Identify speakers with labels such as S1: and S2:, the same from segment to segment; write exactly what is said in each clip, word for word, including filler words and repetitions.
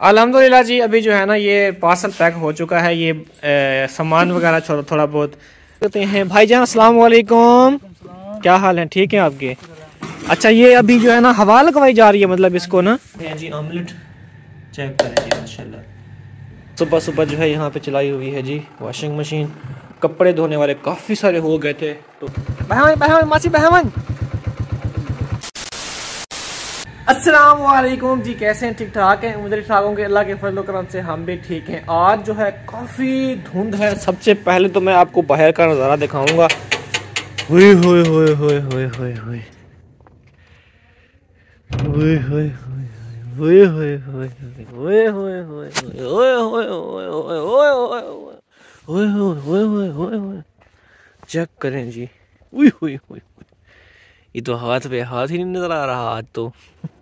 S1: अल्हम्दुलिल्लाह जी, अभी जो है ना ये पार्सल पैक हो चुका है। ये ए, सामान वगैरह थोड़ा थोड़ा बहुत करते हैं। भाईजान अस्सलाम वालेकुम, क्या हाल है? ठीक है आपके? अच्छा, ये अभी जो है ना हवा लगवाई जा रही है, मतलब इसको ना जी ऑमलेट चेक करें जी माशाल्लाह। सुबह सुबह जो है यहाँ पे चलाई हुई है जी वॉशिंग मशीन। कपड़े धोने वाले काफ़ी सारे हो गए थे तो बहमन बहमन मासी बहमन अस्सलाम वालेकुम जी, कैसे हैं? ठीक ठाक हैं? उम्मीद ठीक ठाक होंगे। अल्लाह के फजल करम से हम भी ठीक हैं। आज जो है काफ़ी धुंध है। सबसे पहले तो मैं आपको बाहर का नज़ारा दिखाऊंगा। हुए हुए हुए हुए हुए हुए हुए हुए हुए हुए हुए हुए हुए हुए हुए हुए हुए चेक करें जी। हुई हुई हुई ये तो हाथ पे हाथ ही नहीं नजर आ रहा आज तो।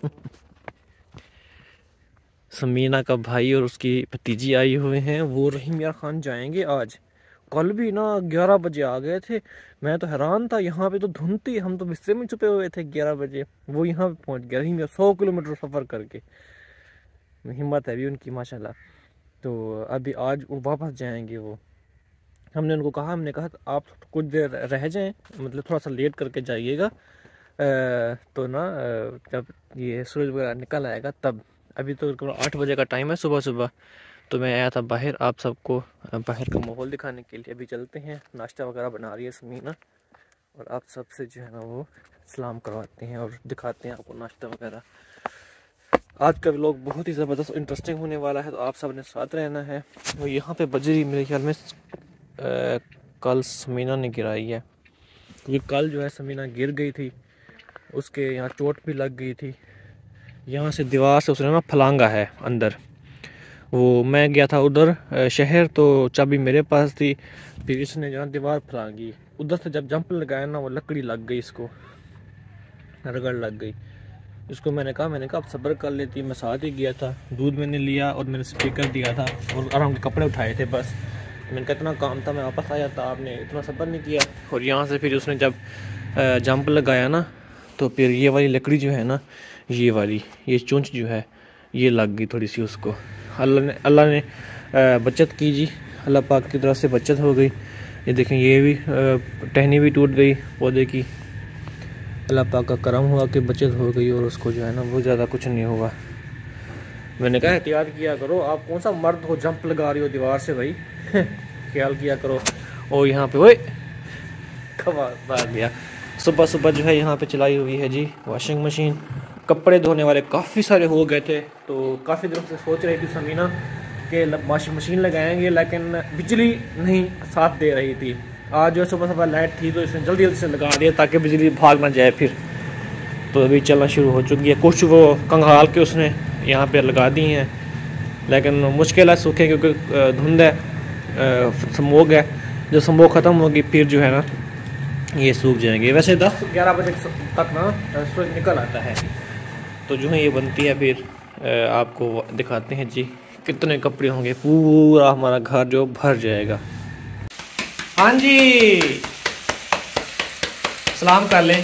S1: समीना का भाई और उसकी भतीजी आई हुए हैं, वो रहीम यार खान जाएंगे आज। कल भी ना ग्यारह बजे आ गए थे। मैं तो हैरान था, यहाँ पे तो धुंध थी, हम तो बिस्तर में छुपे हुए थे। ग्यारह बजे वो यहाँ पे पहुँच गया, रहीम यार सौ किलोमीटर सफ़र करके। हिम्मत है भी उनकी माशाल्लाह। तो अभी आज वो वापस जाएंगे। वो हमने उनको कहा, हमने कहा आप कुछ देर रह जाएं, मतलब थोड़ा सा लेट करके जाइएगा तो ना जब ये सूरज वगैरह निकल आएगा तब। अभी तो आठ बजे का टाइम है सुबह सुबह, तो मैं आया था बाहर आप सबको बाहर का माहौल दिखाने के लिए। अभी चलते हैं, नाश्ता वगैरह बना रही है समीना और आप सबसे जो है ना वो सलाम करवाते हैं और दिखाते हैं आपको नाश्ता वगैरह। आज का व्लॉग बहुत ही ज़बरदस्त इंटरेस्टिंग होने वाला है, तो आप सब ने साथ रहना है। और यहाँ पे बजरी मेरे ख्याल में आ, कल समीना ने गिराई है, क्योंकि कल जो है समीना गिर गई थी, उसके यहाँ चोट भी लग गई थी। यहाँ से दीवार से उसने ना फलांगा है अंदर। वो मैं गया था उधर शहर, तो चाबी मेरे पास थी, फिर इसने जो है दीवार फलांगी। उधर से जब जंप लगाया ना वो लकड़ी लग गई, इसको रगड़ लग गई। इसको मैंने कहा मैंने कहा अब सब्र कर लेती। मैं साथ ही गया था, दूध मैंने लिया और मैंने स्पीकर दिया था और आराम के कपड़े उठाए थे बस। मैंने कहा इतना काम था, मैं वापस आया था, आपने इतना सब्र नहीं किया। और यहाँ से फिर उसने जब जंप लगाया ना, तो फिर ये वाली लकड़ी जो है ना, ये वाली ये चोंच जो है ये लग गई थोड़ी सी उसको। अल्लाह ने अल्लाह ने बचत की जी, अल्लाह पाक की तरफ से बचत हो गई। ये देखें, ये भी टहनी भी टूट गई पौधे की। अल्लाह पाक का करम हुआ कि बचत हो गई और उसको जो है ना बहुत ज़्यादा कुछ नहीं हुआ। मैंने कहा एहतियात किया करो, आप कौन सा मर्द हो जंप लगा रही हो दीवार से भाई ख्याल किया करो। और यहाँ पे वही खबर आ गया। सुबह सुबह जो है यहाँ पे चलाई हुई है जी वॉशिंग मशीन। कपड़े धोने वाले काफ़ी सारे हो गए थे, तो काफ़ी दिनों से सोच रही थी समीना कि वॉशिंग मशीन लगाएंगे, लेकिन बिजली नहीं साथ दे रही थी। आज जो सुबह सुबह लाइट थी तो इसने जल्दी जल्दी से लगा दिया ताकि बिजली भाग ना जाए फिर। तो अभी चलना शुरू हो चुकी है। कुछ वो कंघाल के उसने यहाँ पे लगा दी हैं, लेकिन मुश्किल है सूखे, क्योंकि धुंध है, स्मोक है। जब स्मोक ख़त्म होगी फिर जो है ना ये सूख जाएंगे। वैसे दस ग्यारह बजे तक ना सूरज निकल आता है, तो जो है ये बनती है। फिर आपको दिखाते हैं जी कितने कपड़े होंगे, पूरा हमारा घर जो भर जाएगा। हाँ जी, सलाम कर लें।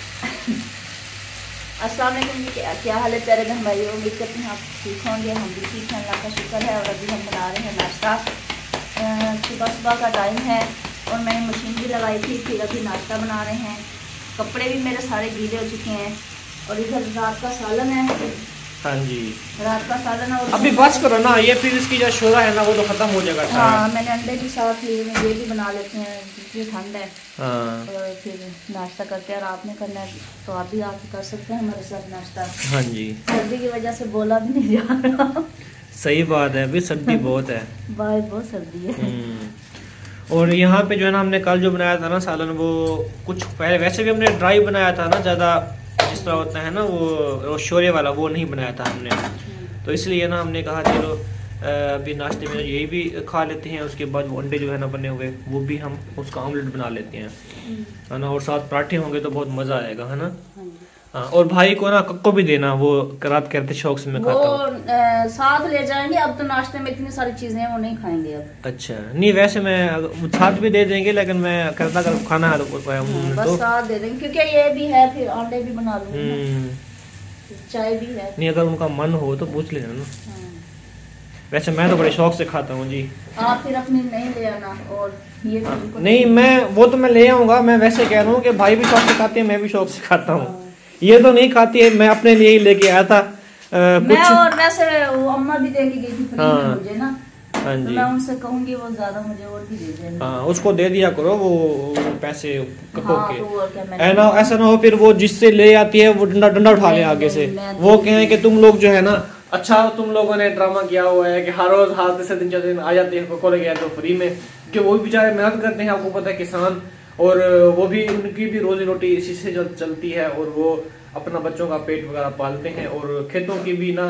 S2: अस्सलाम वालेकुम जी, क्या हाल है प्यारे बहन भाइयों? उम्मीद करते हैं आप ठीक होंगे, हम भी ठीक हैं, अल्लाह का शुक्र है। और अभी हम बना रहे हैं नाश्ता। सुबह सुबह का टाइम है और मैंने मशीन भी लगाई थी, फिर अभी नाश्ता बना रहे हैं। कपड़े भी मेरे सारे गीले हो चुके हैं और इधर रात का सालन है।
S1: हाँ जी,
S2: रात का सालन है। और
S1: अभी बस करो ना, ये फिर इसकी जो शोरा है ना वो तो ख़त्म हो जाएगा।
S2: हाँ, मैंने अंडे भी साथ ही ये भी बना लेते हैं, जितनी ठंड है।
S1: हाँ,
S2: और फिर नाश्ता करते हैं। और आपने करना है तो आप भी आके कर सकते हैं हमारे साथ नाश्ता।
S1: हाँ जी,
S2: सर्दी की वजह से बोला भी नहीं जा रहा।
S1: सही बात है, अभी सर्दी बहुत है,
S2: बाहर बहुत सर्दी है।
S1: और यहाँ पे जो है ना हमने कल जो बनाया था ना सालन, वो कुछ पहले वैसे भी हमने ड्राई बनाया था ना, ज़्यादा जिस तरह होता है ना वो शोरे वाला, वो नहीं बनाया था हमने। तो इसलिए ना हमने कहा चलो अभी नाश्ते में यही भी खा लेते हैं, उसके बाद वो अंडे जो है ना बने हुए वो भी हम उसका ऑमलेट बना लेते हैं, है ना। और साथ पराठे होंगे तो बहुत मज़ा आएगा, है ना। हाँ, और भाई को ना कक्को भी देना, वो रात कहते शौक से मैं खाता हूँ।
S2: साथ ले जाएंगे, अब तो नाश्ते में इतनी सारी चीजें हैं वो नहीं खाएंगे अब।
S1: अच्छा, नहीं वैसे मैं साथ भी दे देंगे, लेकिन मैं करता कर खाना है तो,
S2: बस साथ दे देंगे, क्योंकि ये भी है, फिर अंडे भी बना लूंगी, चाय भी है।
S1: नहीं अगर उनका मन हो तो पूछ लेना ना। वैसे मैं तो बड़े शौक से खाता हूँ जी।
S2: आप फिर अपनी नहीं ले आना। और ये
S1: नहीं, मैं वो तो मैं ले आऊंगा, मैं वैसे कह रहा हूँ कि भाई भी शौक से खाते हैं, मैं भी शौक से खाता हूँ। ये तो नहीं खाती है, मैं अपने लिए ही लेके आया था। आ,
S2: मैं
S1: कुछ...
S2: और वैसे वो अम्मा भी दे के गई थी फ्री
S1: हाँ,
S2: में मुझे ना।
S1: हाँ जी,
S2: तो मैं उनसे कहूंगी वो ज्यादा मुझे और भी दे देना।
S1: हाँ, उसको दे दिया करो वो पैसे कको
S2: हाँ,
S1: के।
S2: तो
S1: ऐसा ऐसा ना हो फिर वो जिससे ले आती है वो डंडा डंडा उठा ले आगे से, वो कहें कि तुम लोग जो है ना, अच्छा तुम लोगों ने ड्रामा किया हुआ है कि हर रोज हाथ से दिन चार दिन आ जाते हैं कको लेके तो फ्री में, कि वो भी बेचारे मेहनत करते हैं, आपको पता है किसान, और वो भी उनकी भी रोजी रोटी इसी से चलती है, और वो अपना बच्चों का पेट वगैरह पालते हैं, और खेतों की भी ना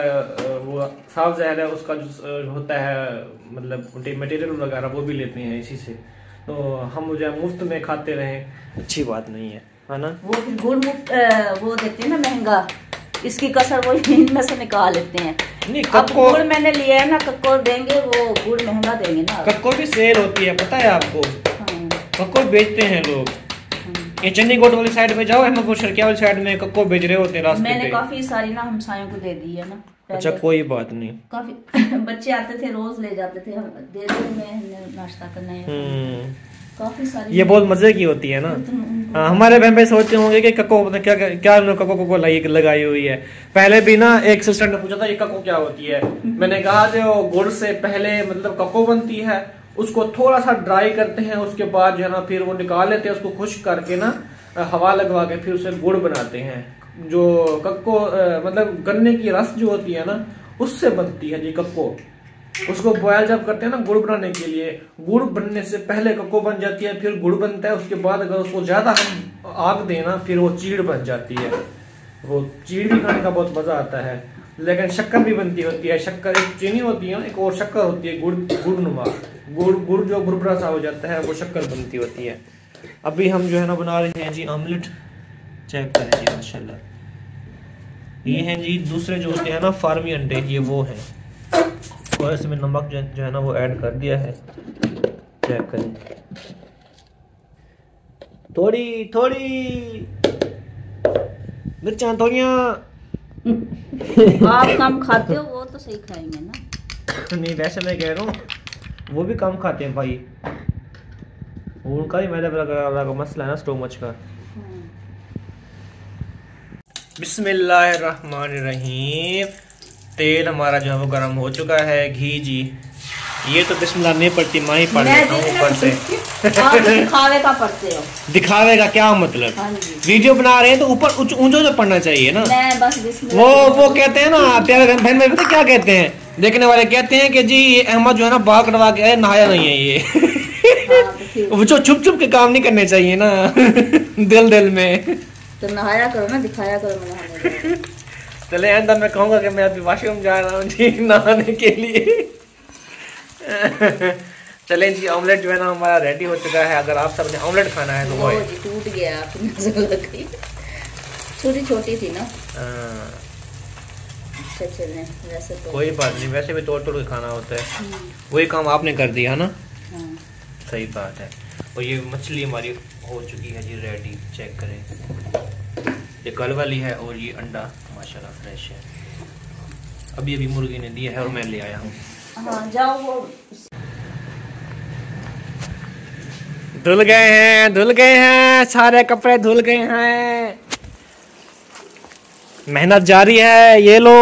S1: वो साफ ज़ाहिर है उसका जो होता है मतलब मटेरियल वगैरह वो भी लेते हैं इसी से। तो हम मुझे मुफ्त में खाते रहें अच्छी बात नहीं है, है ना।
S2: वो गुड़ मुफ्त वो देते हैं ना महंगा, इसकी कसर वो इनमें से निकाल लेते हैं।
S1: नहीं,
S2: अब गुड़ मैंने लिया है ना, कक्को देंगे वो गुड़ महंगा देंगे ना।
S1: कक्को भी सेल होती है पता है आपको, हाँ। कक्को बेचते हैं लोग, ये चंडीगढ़ वाली साइड में जाओ, अहमदपुर शर्किया वाली साइड में कक्को बेच रहे होते हैं रास्ते पे।
S2: मैंने काफी सारी ना हमसायों को दे दी है ना।
S1: अच्छा कोई बात नहीं,
S2: काफी बच्चे आते थे रोज ले जाते थे, दे दे मैं नाश्ता करना है। काफी सारी
S1: ये बहुत मजे की होती है ना। हाँ, हमारे बहन भाई सोचते होंगे कि कक्को क्या क्या कक्को को लगाई हुई है। पहले भी ना एक सिस्टर ने पूछा था ये कक्को क्या होती है, मैंने कहा जो गुड़ से पहले मतलब कक्को बनती है, उसको थोड़ा सा ड्राई करते हैं, उसके बाद जो है ना फिर वो निकाल लेते हैं, उसको खुश्क करके ना हवा लगवा के फिर उसे गुड़ बनाते हैं। जो कक्को मतलब गन्ने की रस जो होती है ना उससे बनती है जी कक्को। उसको बॉयल जब करते हैं ना गुड़ बनाने के लिए, गुड़ बनने से पहले कक्को बन जाती है, फिर गुड़ बनता है, उसके बाद अगर उसको ज्यादा हम आग देना फिर वो चीड़ बन जाती है। वो चीड़ भी खाने का बहुत मजा आता है। लेकिन शक्कर भी बनती होती है, शक्कर एक चीनी होती है, एक और शक्कर होती है गुड़ गुड़ नुमा, गुड़ गुड़ जो भुरभुरा सा हो जाता है वो शक्कर बनती होती है। अभी हम जो है ना बना रहे हैं जी ऑमलेट, चेक करें जी माशाल्लाह। ये हैं जी दूसरे जो होते हैं ना फार्मी अंडे, ये वो हैं, और इसमें नमक जो, जो है ना वो ऐड कर दिया है, चेक करें। थोड़ी थोड़ी मिर्चा थोड़ियाँ
S2: आप कम खाते हो वो तो सही खाएंगे ना।
S1: नहीं वैसे मैं कह रहा हूँ वो भी कम खाते हैं भाई, उनका भी मैदा का मसला है ना स्टोमच का। बिस्मिल्लाहिर्रहमानिर्रहीम। तेल हमारा जो है वो गर्म हो चुका है, घी जी, ये तो बिस्मिल्लाह नहीं पड़ती, मैं ही पढ़ लेता हूँ ऊपर से।
S2: आप दिखावे का पढ़ते हो।
S1: दिखावे का क्या मतलब?
S2: हाँ,
S1: वीडियो बना रहे हैं तो ऊपर ऊंचा जो पढ़ना चाहिए ना।
S2: मैं बस
S1: वो वो कहते हैं ना प्यारे बहन में पता क्या कहते हैं, देखने वाले कहते हैं कि जी ये अहमद जो है ना बाल कटवा के आए, नहाया नहीं है ये। वो जो छुप छुप के काम नहीं करने चाहिए ना दिल दिल में।
S2: तो नहाया करो ना, दिखाया करो नहाने।
S1: चले अंदर मैं कहूँगा कि मैं अभी वॉशरूम जा रहा हूँ जी नहाने के लिए। चलें जी, ऑमलेट जो है ना हमारा रेडी हो चुका है। अगर आप सबने ऑमलेट खाना है तो वो
S2: टूट गया, छोटी छोटी थी ना। अच्छा चलें, वैसे तो
S1: कोई बात नहीं, वैसे भी तोड़ तोड़ के खाना होता है, वही काम आपने कर दिया ना।
S2: हाँ।
S1: सही बात है। और ये मछली हमारी हो चुकी है जी रेडी, चेक करें, ये कल वाली है, और ये अंडा माशाल्लाह फ्रेश है, अभी अभी मुर्गी ने दिया है और मैं ले आया हूँ।
S2: हाँ, जाओ वो
S1: धुल गए हैं, धुल गए हैं, सारे कपड़े धुल गए हैं, मेहनत जारी है, ये लो।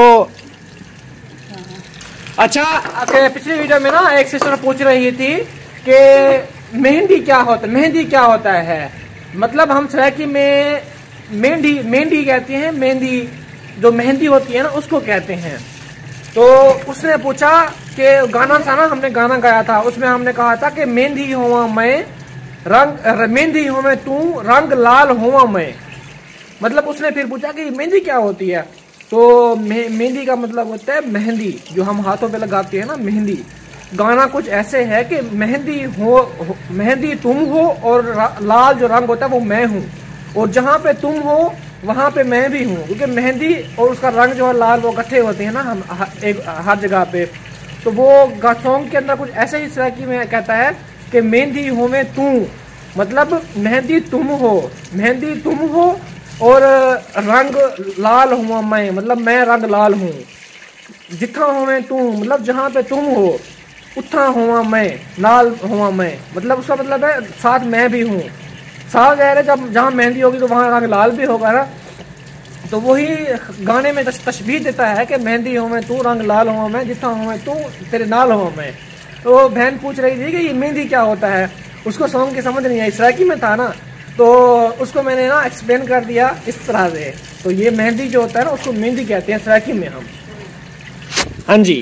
S1: अच्छा, पिछली वीडियो में ना एक सिस्टर पूछ रही थी कि मेहंदी क्या होता है, मेहंदी क्या होता है, मतलब हम सरायकी में मेहंदी मेहंदी कहते हैं, मेहंदी जो मेहंदी होती है ना उसको कहते हैं। तो उसने पूछा कि गाना था ना, हमने गाना गाया था, उसमें हमने कहा था कि मेहंदी हुआ मैं रंग, मेहंदी हो मैं तू रंग लाल हुआ मैं, मतलब उसने फिर पूछा कि मेहंदी क्या होती है। तो मेहंदी का मतलब होता है मेहंदी, जो हम हाथों पे लगाते हैं ना मेहंदी। गाना कुछ ऐसे है कि मेहंदी हो, हो मेहंदी तुम हो और लाल जो रंग होता है वो मैं हूँ, और जहाँ पे तुम हो वहाँ पे मैं भी हूँ, क्योंकि मेहंदी और उसका रंग जो है लाल वो इकट्ठे होते हैं ना हम एक हर जगह पे। तो वो सॉन्ग के अंदर कुछ ऐसे ही सरायकी में कहता है कि मेहंदी हो मैं तू, मतलब मेहंदी तुम हो, मेहंदी तुम हो और रंग लाल हुआ मैं, मतलब मैं रंग लाल हूँ। जिथा होवे तू, मतलब जहाँ पे तुम हो उथा हुआ मैं, नाल हुआ मैं, मतलब उसका मतलब है साथ मैं भी हूँ। साथ कह रहे जब जहाँ मेहंदी होगी तो वहाँ रंग लाल भी होगा ना, तो वही गाने में तशबीह देता है कि मेहंदी हो मैं तू, रंग लाल हुआ मैं, जिथा हो मैं तू, तेरे नाल हुआ मैं। तो बहन पूछ रही थी कि ये मेहंदी क्या होता है, उसको सॉन्ग की समझ नहीं आई, सराकी में था ना, तो उसको मैंने ना एक्सप्लेन कर दिया इस तरह से। तो ये मेहंदी जो होता है ना उसको मेहंदी कहते हैं सराकी में हम। हाँ जी,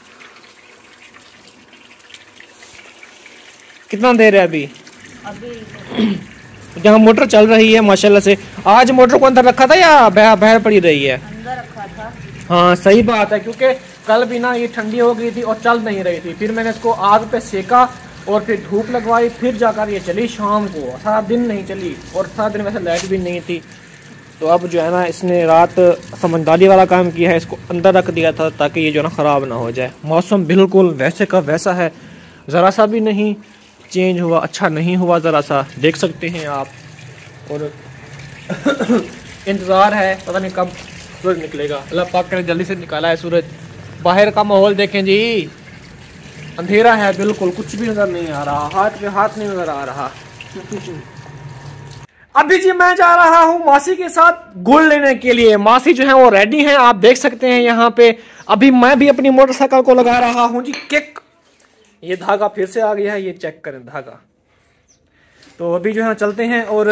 S1: कितना देर है अभी?
S2: अभी
S1: जहाँ मोटर चल रही है माशाल्लाह से। आज मोटर को अंदर रखा था या बाहर पड़ी रही है?
S2: अंदर रखा था।
S1: हाँ सही बात है, क्योंकि कल भी ना ये ठंडी हो गई थी और चल नहीं रही थी। फिर मैंने इसको आग पे सेका और फिर धूप लगवाई, फिर जाकर ये चली शाम को, सारा दिन नहीं चली और सारा दिन वैसे लाइट भी नहीं थी। तो अब जो है ना इसने रात समझदारी वाला काम किया है, इसको अंदर रख दिया था ताकि ये जो है ना ख़राब ना हो जाए। मौसम बिल्कुल वैसे का वैसा है, ज़रा सा भी नहीं चेंज हुआ, अच्छा नहीं हुआ ज़रा सा, देख सकते हैं आप। और इंतज़ार है, पता नहीं कब सूरज निकलेगा। अल्लाह पाक ने जल्दी से निकाला है सूरज। बाहर का माहौल देखें जी, अंधेरा है बिल्कुल, कुछ भी नज़र नहीं आ रहा, हाथ पे हाथ नहीं नज़र आ रहा। अभी जी मैं जा रहा हूँ मासी के साथ गुड़ लेने के लिए। मासी जो है वो रेडी हैं, आप देख सकते हैं यहाँ पे। अभी मैं भी अपनी मोटरसाइकिल को लगा रहा हूँ जी किक। ये धागा फिर से आ गया है, ये चेक करें धागा। तो अभी जो है चलते हैं और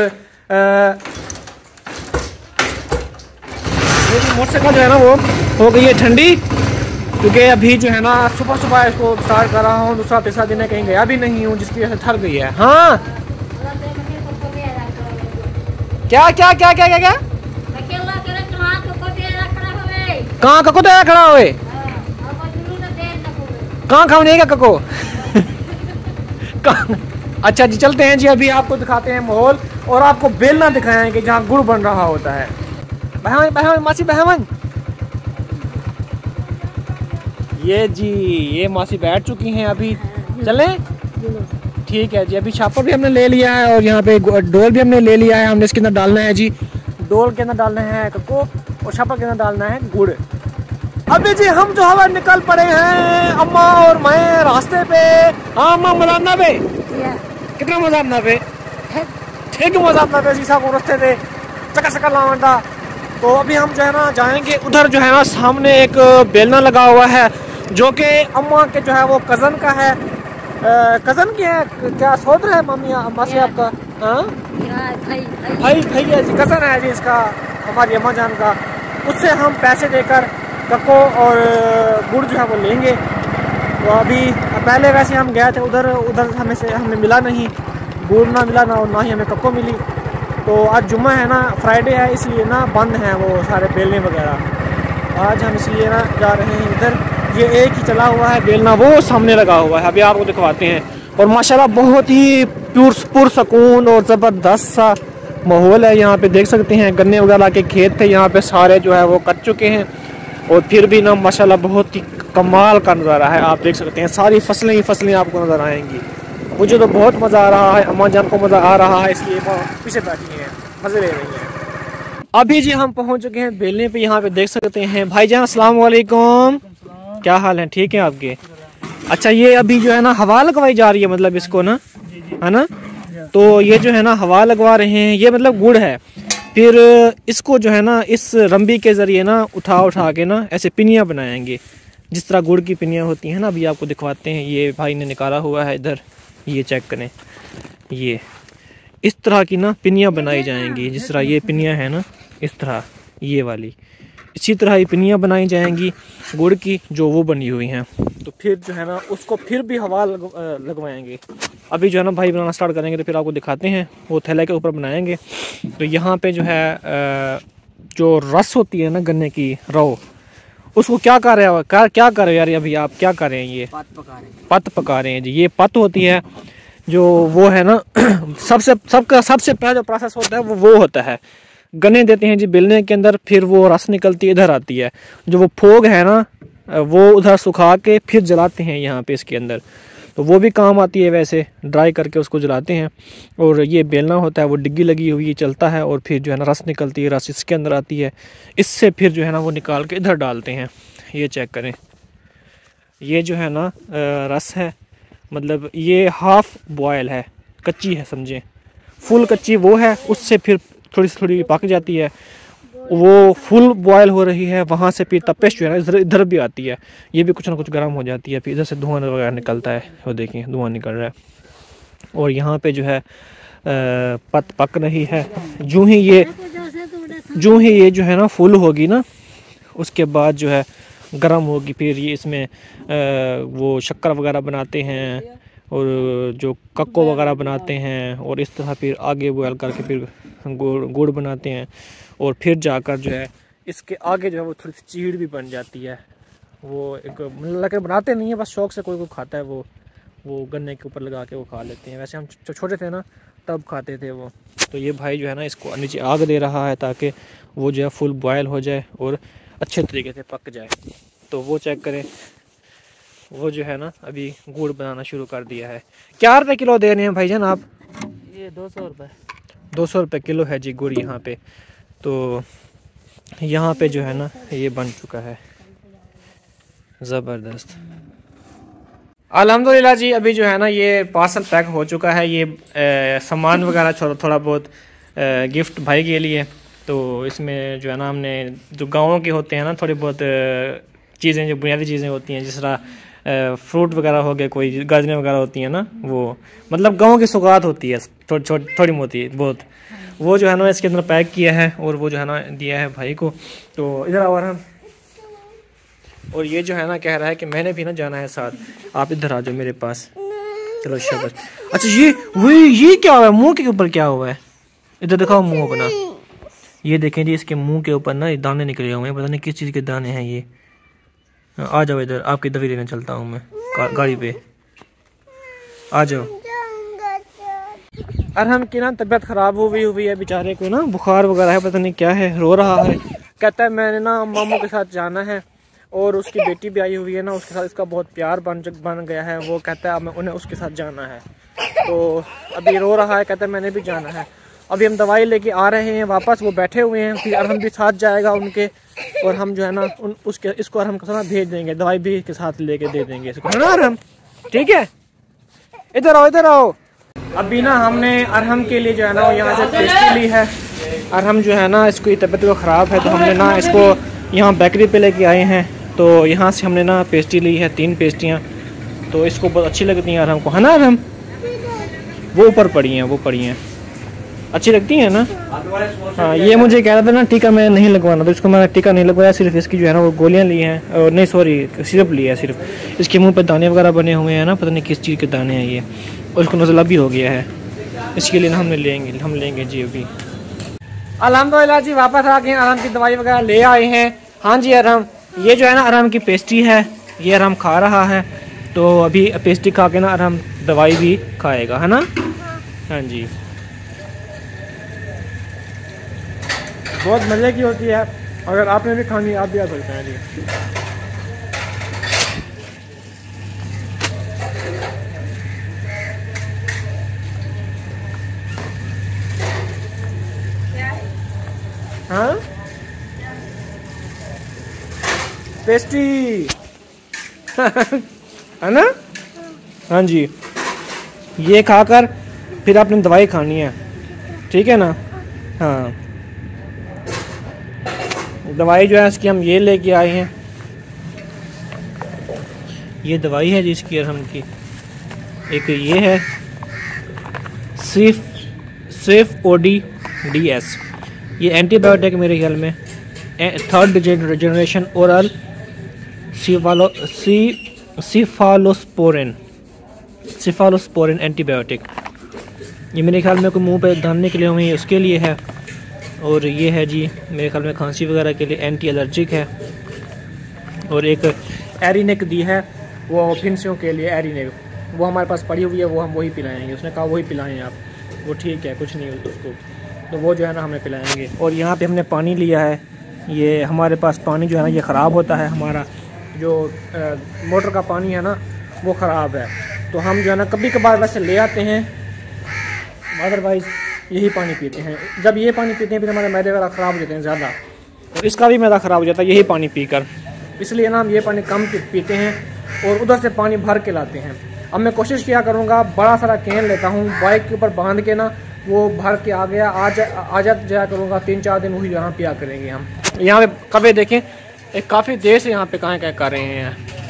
S1: मेरी मोटरसाइकिल जो है ना वो हो गई है ठंडी, क्योंकि अभी जो है ना सुबह सुबह इसको स्टार्ट कर रहा हूँ, दूसरा तीसरा दिन कहीं गया भी नहीं हूँ, जिसकी वजह से थक गई है। हाँ क्या क्या क्या क्या क्या क्या कहाँ कको तो खड़ा हुए कहाँ खाने का कको। अच्छा जी चलते हैं जी, अभी आपको दिखाते हैं माहौल और आपको बेलना दिखाएंगे जहाँ गुड़ बन रहा होता है। बहन बहन मासी बहन, ये जी ये मासी बैठ चुकी हैं, अभी चलें? ठीक है जी, अभी छापर भी हमने ले लिया है और यहाँ पे डोल भी हमने ले लिया है। हमने इसके अंदर डालना है जी, डोल के अंदर डालना है कको और छापर के अंदर डालना है गुड़। अभी जी हम जो हवा निकल पड़े हैं अम्मा और मैं रास्ते पे। हाँ अम्मा मजाना पे कितना मजाना पे ठीक मजाना पे शीशा को रास्ते पे चका चका लावंडा। तो अभी हम जो है ना जाएंगे उधर, जो है ना सामने एक बेलना लगा हुआ है जो कि अम्मा के जो है वो कज़न का है। कज़न की है क्या, सोदर है मम्मी मासी आपका? हाँ भाई भाई है जी, कज़न है जी इसका, हमारी अम्मा जान का। उससे हम पैसे देकर कको और गुड़ जो है वो लेंगे। तो अभी पहले वैसे हम गए थे उधर, उधर हमें से हमें मिला नहीं, गुड़ ना मिला ना, ना ही हमें कको मिली। तो आज जुम्मा है ना, फ्राइडे है, इसलिए ना बंद हैं वो सारे बेलने वगैरह। आज हम इसलिए ना जा रहे हैं इधर। ये एक ही चला हुआ है बेलना, वो सामने लगा हुआ है, अभी आपको दिखवाते हैं। और माशाल्लाह बहुत ही प्योर पुरसकून और ज़बरदस्त सा माहौल है यहाँ पे, देख सकते हैं। गन्ने वगैरह के खेत थे यहाँ पे, सारे जो है वो कट चुके हैं और फिर भी ना माशाल्लाह बहुत ही कमाल का नज़ारा है। आप देख सकते हैं सारी फसलें ही फसलें आपको नज़र आएंगी। मुझे तो बहुत मज़ा आ रहा है, अम्मा जान को मज़ा आ रहा है, इसलिए वो पीछे बैठी हैं, मज़े ले रही हैं। अभी जी हम पहुँच चुके हैं बेलने पे, यहाँ पे देख सकते हैं। भाईजान अस्सलाम वालेकुम, क्या हाल है? ठीक है आपके? अच्छा ये अभी जो है ना हवा लगवाई जा रही है, मतलब इसको ना, है ना? तो ये जो है ना हवा लगवा रहे हैं, ये मतलब गुड़ है। फिर इसको जो है ना इस रंबी के ज़रिए ना उठा उठा के ना ऐसे पिनियाँ बनाएंगे, जिस तरह गुड़ की पिनियाँ होती हैं ना। अभी आपको दिखवाते हैं, ये भाई ने निकाला हुआ है इधर, ये चेक करें। ये इस तरह की ना पिनियाँ बनाई जाएंगी, जिस तरह ये पिनियाँ हैं ना, इस तरह ये वाली, इसी तरह ये पिनियाँ बनाई जाएंगी गुड़ की, जो वो बनी हुई हैं। तो फिर जो है ना उसको फिर भी हवा लग, लगवाएंगे। अभी जो है ना भाई बनाना स्टार्ट करेंगे तो फिर आपको दिखाते हैं, वो थैले के ऊपर बनाएंगे। तो यहाँ पे जो है जो रस होती है ना गन्ने की रव, उसको क्या कर रहे हो, क्या क्या कर रहे हो यार अभी आप क्या कर रहे हैं? ये पत पका रहे हैं। पत पका रहे हैं जी। ये पत होती है जो वो है ना सबसे सबका सबसे पहला जो प्रोसेस होता है वो वो होता है, गन्ने देते हैं जी बेलने के अंदर, फिर वो रस निकलती है इधर आती है। जो वो फोग है ना वो उधर सुखा के फिर जलाते हैं यहाँ पे इसके अंदर, तो वो भी काम आती है। वैसे ड्राई करके उसको जलाते हैं। और ये बेलना होता है, वो डिग्गी लगी हुई चलता है और फिर जो है ना रस निकलती है, रस इसके अंदर आती है, इससे फिर जो है ना वो निकाल के इधर डालते हैं। ये चेक करें, ये जो है ना रस है, मतलब ये हाफ बॉयल है, कच्ची है समझें। फुल कच्ची वो है, उससे फिर थोड़ी सी थोड़ी पक जाती है, वो फुल बॉयल हो रही है, वहाँ से फिर तपिश जो है ना इधर इधर भी आती है, ये भी कुछ ना कुछ गर्म हो जाती है, फिर इधर से धुआं वगैरह निकलता है, वो देखिए धुआं निकल रहा है। और यहाँ पे जो है पत पक रही है। जूँ ही ये जूँ ही ये जो है ना फुल होगी ना, उसके बाद जो है गर्म होगी, फिर ये इसमें वो शक्कर वगैरह बनाते हैं और जो कक्को वगैरह बनाते हैं, और इस तरह फिर आगे बॉयल करके फिर गुड़ गुड़ बनाते हैं, और फिर जाकर जो है इसके आगे जो है वो थोड़ी सी चीड़ भी बन जाती है। वो एक लगे बनाते नहीं है, बस शौक से कोई कोई खाता है, वो वो गन्ने के ऊपर लगा के वो खा लेते हैं। वैसे हम जो छोटे थे ना तब खाते थे वो। तो ये भाई जो है ना इसको नीचे आग दे रहा है ताकि वो जो है फुल बॉयल हो जाए और अच्छे तरीके से पक जाए। तो वो चेक करें, वो जो है ना अभी गुड़ बनाना शुरू कर दिया है। क्या रुपये किलो दे रहे हैं भाईजान आप?
S3: ये दो सौ रुपये
S1: दो सौ रुपये किलो है जी गुड़ यहाँ पे। तो यहाँ पे जो है ना ये बन चुका है, ज़बरदस्त। अल्हम्दुलिल्लाह जी, अभी जो है ना ये पार्सल पैक हो चुका है। ये ए, सामान वगैरह थोड़ा थोड़ा बहुत ए, गिफ्ट भाई के लिए। तो इसमें जो है ना हमने जो गाँवों के होते हैं ना थोड़ी बहुत चीज़ें, जो बुनियादी चीज़ें होती हैं, जिस तरह फ्रूट वगैरह हो गए, कोई गाजरें वगैरह होती हैं ना, वो मतलब गाँव की सौगात होती है थोड़ी छोटी थोड़ी मोटी बहुत, वो जो है ना इसके अंदर पैक किया है और वो जो है ना दिया है भाई को। तो इधर आओ हम, और ये जो है ना कह रहा है कि मैंने भी ना जाना है साथ, आप इधर आ जाओ मेरे पास। चलो शाबाश। अच्छा ये वही ये क्या हुआ है, मुंह के ऊपर क्या हुआ है? इधर दिखाओ मुंह अपना। ये देखें जी, इसके मुंह के ऊपर ना दाने निकले हुए हैं, पता नहीं किस चीज़ के दाने हैं ये। आ जाओ इधर, आपकी दवाई लेने चलता हूँ मैं गाड़ी पे, आ जाओ। अरहम की ना तबीयत ख़राब हुई हुई है बेचारे को ना, बुखार वगैरह है, पता नहीं क्या है, रो रहा है। कहता है मैंने ना मामू के साथ जाना है, और उसकी बेटी भी आई हुई है ना, उसके साथ इसका बहुत प्यार बन बन गया है। वो कहता है मैं उन्हें उसके साथ जाना है, तो अभी रो रहा है, कहता है मैंने भी जाना है। अभी हम दवाई लेके आ रहे हैं वापस, वो बैठे हुए हैं, फिर अरहम भी साथ जाएगा उनके, और हम जो है ना उन उसके इसको अरहम के साथ भेज देंगे, दवाई भी के साथ लेके दे देंगे इसको, है ना अरहम? ठीक है, इधर आओ इधर आओ। अभी ना हमने अरहम के लिए जो है ना यहाँ से पेस्ट्री ली है। अरहम जो है ना इसकी तबीयत को ख़राब है, तो हमने ना इसको यहाँ बेकरी पे लेके आए हैं। तो यहाँ से हमने ना पेस्ट्री ली है, तीन पेस्ट्रियाँ, तो इसको बहुत अच्छी लगती हैं अरहम को, है ना अरहम? वो ऊपर पड़ी हैं, वो पड़ी हैं, अच्छी लगती है ना। हाँ, ये मुझे कह रहा था ना टीका मैं नहीं लगवाना, तो इसको मैंने टीका नहीं लगवाया, सिर्फ इसकी जो है ना वो गोलियाँ ली हैं, और नहीं सॉरी सिरप लिया है सिर्फ। इसके मुंह पे दाने वगैरह बने हुए हैं ना, पता नहीं किस चीज़ के दाने हैं ये, और इसको नज़ला भी हो गया है, इसके लिए ना हमने लेंगे हम लेंगे जी अभी। अल्हम्दुलिल्लाह जी वापस आ गए, अरहम की दवाई वगैरह ले आए हैं। हाँ जी अरहम, ये जो है ना अरहम की पेस्ट्री है, ये अरहम खा रहा है। तो अभी पेस्ट्री खा के ना अरहम दवाई भी खाएगा, है ना? हाँ जी, बहुत मज़े की होती है। अगर आपने भी खानी आप भी आ सकते हैं जी। हाँ पेस्ट्री है ना? हाँ जी, ये खाकर फिर आपने दवाई खानी है, ठीक है ना? हाँ, दवाई जो है इसकी हम ये लेके आए हैं, ये दवाई है जिसकी अरहम की। एक ये है सिर्फ सिर्फ ओ डी डी एस, ये एंटीबायोटिक मेरे ख्याल में थर्ड जनरेशन ओरल सिफालो सी सिफालोस्पोरिन सिफालोस्पोरिन एंटीबायोटिक, ये मेरे ख्याल में कोई मुंह पे दाने के लिए हुई उसके लिए है। और ये है जी मेरे ख्याल में खांसी वगैरह के लिए एंटी एलर्जिक है। और एक एरिनेक दी है वो फिंसियों के लिए, एरिनेक वो हमारे पास पड़ी हुई है, वो हम वही पिलाएंगे। उसने कहा वही पिलाएं आप, वो ठीक है कुछ नहीं उसको, तो वो जो है ना हमें पिलाएंगे। और यहाँ पे हमने पानी लिया है, ये हमारे पास पानी जो है ना ये ख़राब होता है, हमारा जो आ, मोटर का पानी है ना वो ख़राब है, तो हम जो है ना कभी कभार वैसे ले आते हैं, अदरवाइज़ यही पानी पीते हैं। जब ये पानी पीते हैं फिर हमारे मैदे वगैरह ख़राब हो जाते हैं ज़्यादा, और इसका भी मैदा ख़राब हो जाता है यही पानी पीकर। इसलिए ना हम ये पानी कम पीते हैं और उधर से पानी भर के लाते हैं। अब मैं कोशिश किया करूँगा, बड़ा सारा कैन लेता हूँ, बाइक के ऊपर बांध के ना वो भर के आ गया आज आ जा जाया करूँगा, तीन चार दिन वही यहाँ पिया करेंगे हम। यहाँ पे कभी देखें एक काफ़ी देर से यहाँ पे कहाँ क्या कर रहे हैं।